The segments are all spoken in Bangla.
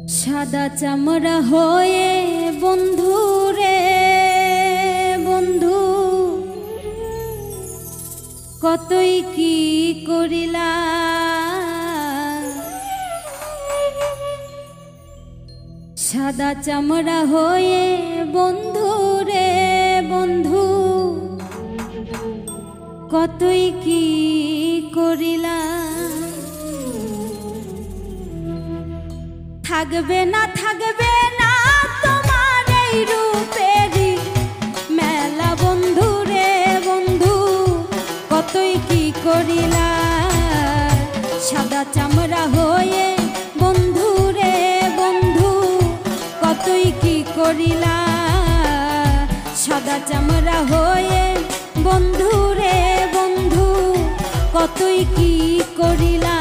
সাদা চামড়া হয়ে বন্ধু রে বন্ধু, কতই কি করিলা। সাদা চামড়া হয়ে বন্ধু রে বন্ধু, কতই কি করিলা। থাকবে না তোমার এই রূপেরই মেলা বন্ধু রে বন্ধু, কতই কি করিলা। সাদা চামড়া হয়ে বন্ধু রে বন্ধু, কতই কি করিলা। সাদা চামড়া হয়ে বন্ধু রে বন্ধু, কতই কি করিলা।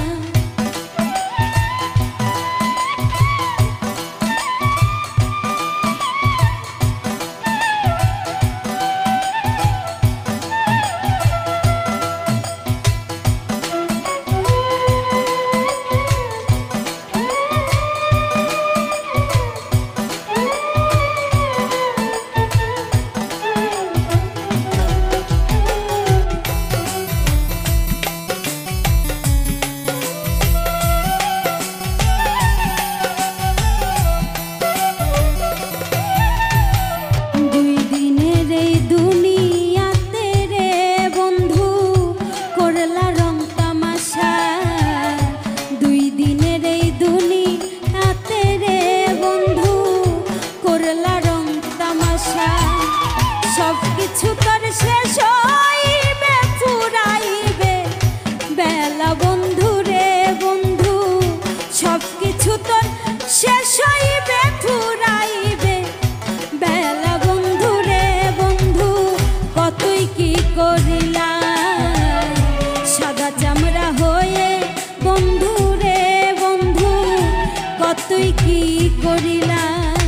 সব কিছু তোর শেষ হইবে ফুরাইবে বেলা বন্ধু রে বন্ধু, সব কিছু তোর শেষ হইবে ফুরাইবে বেলা বন্ধু রে বন্ধু, কতই কি করিলা। সাদা চামড়া হয়ে বন্ধু রে বন্ধু, কতই কি করিলা।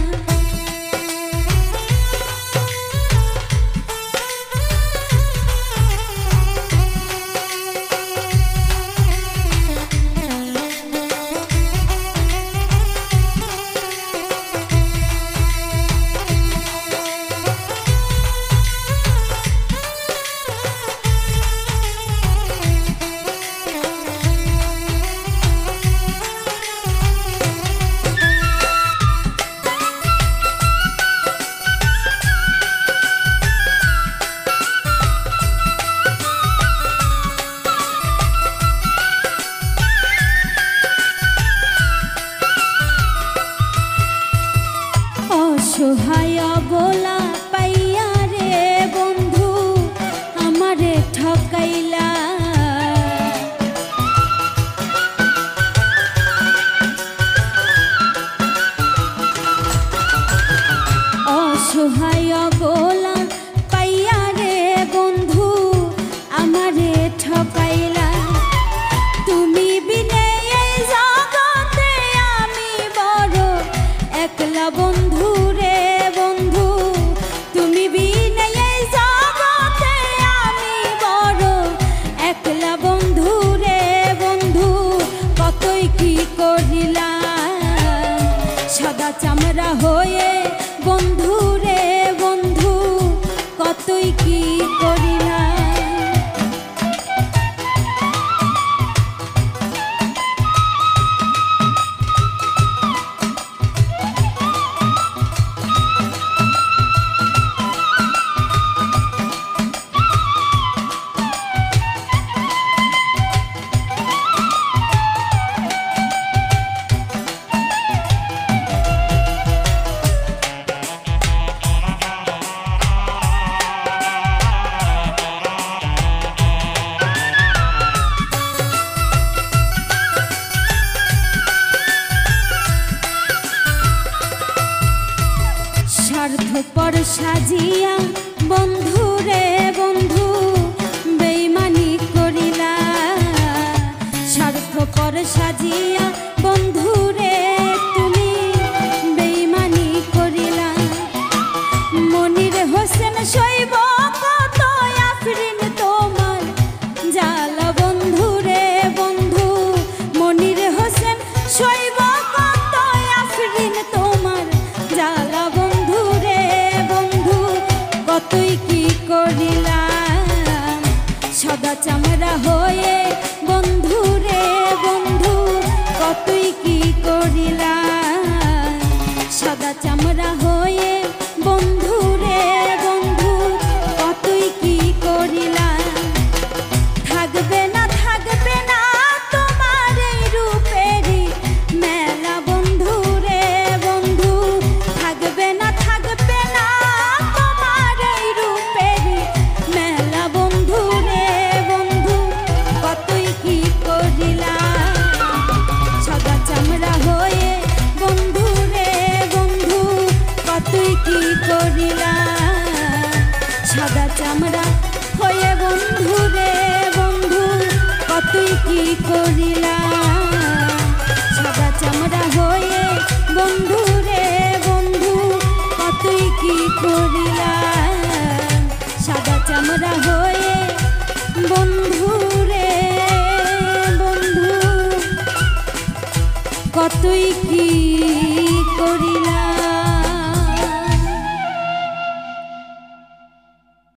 অসহায় বলা পাইয়া রে বন্ধু, আমারে ঠকাইলা। অসহায় বলা পাইয়া রে বন্ধু, আমারে ঠকাইলা। তুমি বিনে এই জগতে আমি বড় একলা বন্ধু রে বন্ধু, তুমি বিনে এই জগতে আমি বড় একলা বন্ধু রে বন্ধু, কতই কি করিলা। সাদা চামড়া হয়ে বন্ধু রে বন্ধু, কতই কি করিলা। স্বার্থপর সাজিয়া বন্ধু রে বন্ধু, বেইমানি করিলা। স্বার্থপর সাজিয়া বন্ধু রে তুমি বেইমানি করিলা। মনির হোসেন শৈব কত আফরিন তোমার জালা বন্ধু রে বন্ধু, মনির হোসেন শৈব কত কি করিলা সাদা চামড়া হয়ে বন্ধু রে বন্ধু কতই কি করিলা সাদা চামড়া হয়ে বন্ধু রে বন্ধু কতই কি করিলা সাদা চামড়া হয়ে বন্ধু রে বন্ধু কতই কি